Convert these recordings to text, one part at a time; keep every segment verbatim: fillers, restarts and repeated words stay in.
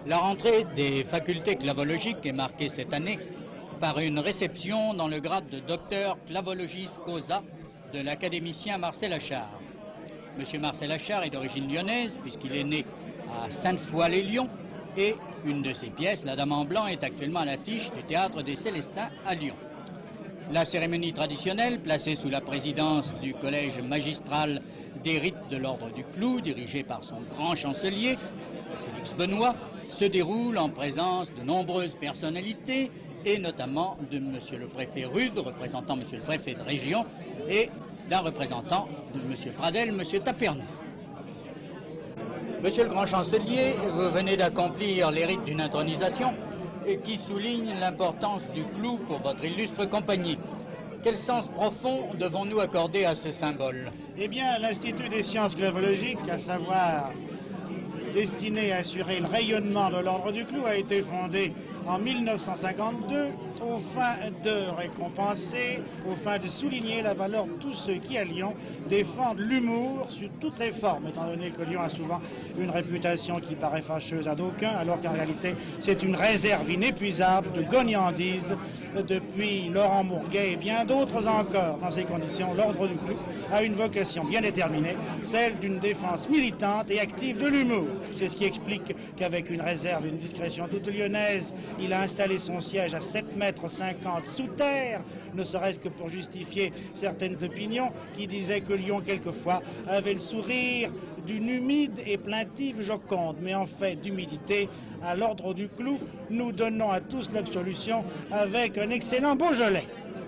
La rentrée des facultés clavologiques est marquée cette année par une réception dans le grade de docteur clavologiste causa de l'académicien Marcel Achard. Monsieur Marcel Achard est d'origine lyonnaise puisqu'il est né à Sainte-Foy-les-Lyons et une de ses pièces, La Dame en blanc, est actuellement à l'affiche du Théâtre des Célestins à Lyon. La cérémonie traditionnelle, placée sous la présidence du collège magistral des rites de l'ordre du Clou, dirigé par son grand chancelier, Félix Benoît, se déroule en présence de nombreuses personnalités et notamment de Monsieur le préfet Rude, représentant Monsieur le préfet de région, et d'un représentant de Monsieur Pradel, Monsieur Tapernou. Monsieur le grand chancelier, vous venez d'accomplir les rites d'une intronisation qui souligne l'importance du clou pour votre illustre compagnie. Quel sens profond devons-nous accorder à ce symbole? Eh bien, l'Institut des sciences clavologiques, à savoir destiné à assurer le rayonnement de l'ordre du clou, a été fondé en mille neuf cent cinquante-deux aux fins de récompenser, aux fins de souligner la valeur de tous ceux qui, à Lyon, défendent l'humour sous toutes ses formes, étant donné que Lyon a souvent une réputation qui paraît fâcheuse à d'aucuns, alors qu'en réalité c'est une réserve inépuisable de gognandise depuis Laurent Mourguet et bien d'autres encore. Dans ces conditions, l'ordre du clou a une vocation bien déterminée, celle d'une défense militante et active de l'humour. C'est ce qui explique qu'avec une réserve, une discrétion toute lyonnaise, il a installé son siège à sept mètres cinquante sous terre, ne serait-ce que pour justifier certaines opinions qui disaient que Lyon, quelquefois, avait le sourire d'une humide et plaintive Joconde. Mais en fait d'humidité, à l'ordre du clou, nous donnons à tous l'absolution avec un excellent Beaujolais.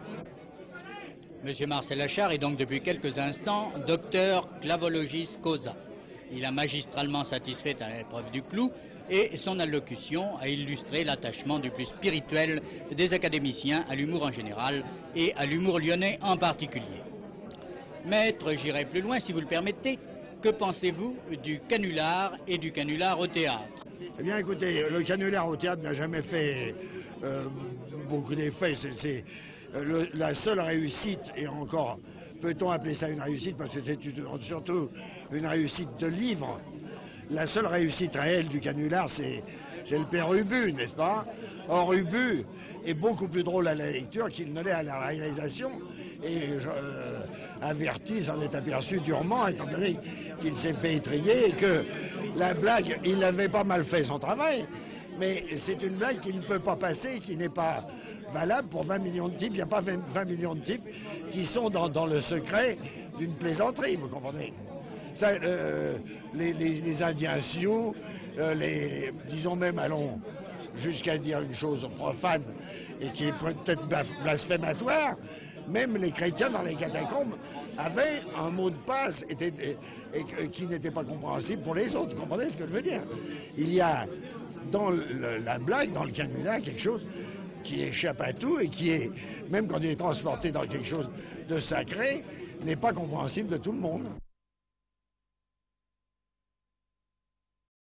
Monsieur Marcel Achard est donc depuis quelques instants docteur clavologiste causa. Il a magistralement satisfait à l'épreuve du clou et son allocution a illustré l'attachement du plus spirituel des académiciens à l'humour en général et à l'humour lyonnais en particulier. Maître, j'irai plus loin si vous le permettez. Que pensez-vous du canular et du canular au théâtre? Eh bien écoutez, le canular au théâtre n'a jamais fait euh, beaucoup d'effets. C'est euh, la seule réussite, et encore peut-on appeler ça une réussite parce que c'est surtout une réussite de livre. La seule réussite réelle du canular, c'est le père Ubu, n'est-ce pas? Or, Ubu est beaucoup plus drôle à la lecture qu'il ne l'est à la réalisation. Et je, euh, averti, s'en est aperçu durement, étant donné qu'il s'est fait étrier et que la blague, il avait pas mal fait son travail, mais c'est une blague qui ne peut pas passer, qui n'est pas valable pour vingt millions de types. Il n'y a pas vingt millions de types qui sont dans, dans le secret d'une plaisanterie, vous comprenez? Ça, euh, les, les, les Indiens sioux, euh, les, disons même, allons jusqu'à dire une chose profane et qui est peut-être blasphématoire, même les chrétiens dans les catacombes avaient un mot de passe et, et, et, qui n'était pas compréhensible pour les autres. Vous comprenez ce que je veux dire? Il y a dans le, la blague, dans le canular, quelque chose qui échappe à tout et qui est, même quand il est transporté dans quelque chose de sacré, n'est pas compréhensible de tout le monde.